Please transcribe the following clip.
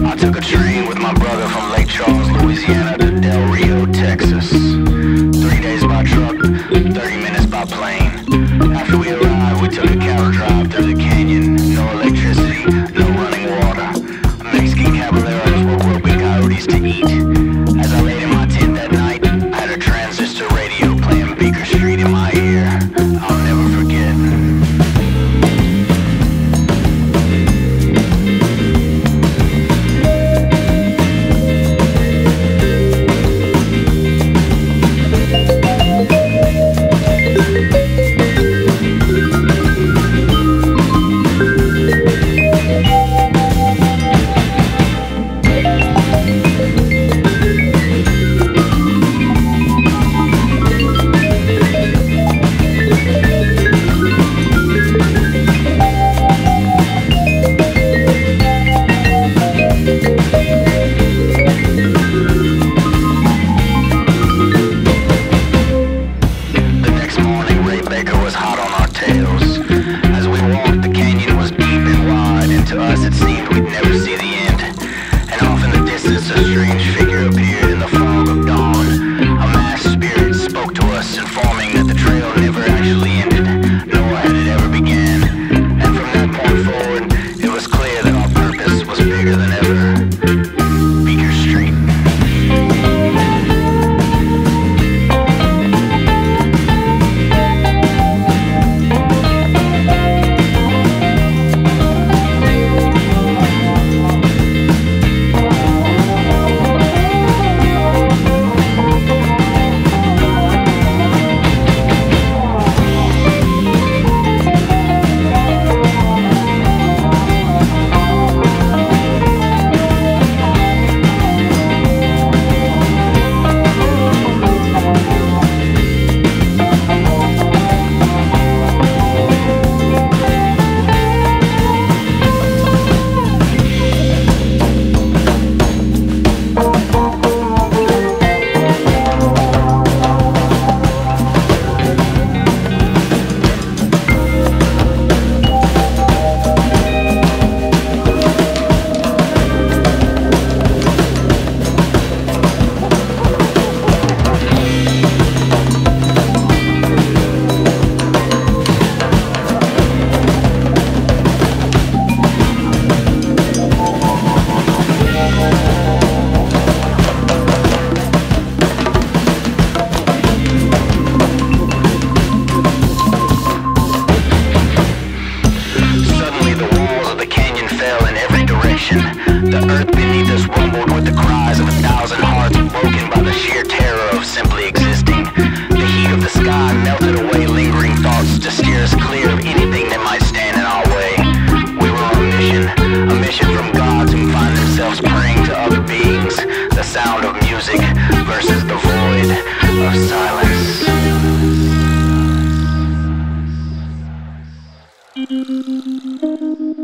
I took a train with my brother from Lake Charles, Louisiana to Del Rio, Texas. 3 days by truck, 30 minutes by plane. After we arrived, we took a cattle drive through the canyon. No electricity, no running water. Mexican caballeros were roping coyotes to eat. As I laid in my tent that night, I had a transistor radio playing Beaker Street in my ear. I'll never forget. As we walked, the canyon was deep and wide, and to us it seemed we'd never see the end. And off in the distance, a strange figure appeared in the fog of dawn. A masked spirit spoke to us, informing that the trail never actually ended, nor had it ever began. And from that point forward, it was clear that our purpose was bigger than ever. Beaker Street. The earth beneath us rumbled with the cries of 1,000 hearts broken by the sheer terror of simply existing. The heat of the sky melted away lingering thoughts to steer us clear of anything that might stand in our way. We were on a mission from gods who find themselves praying to other beings. The sound of music versus the void of silence.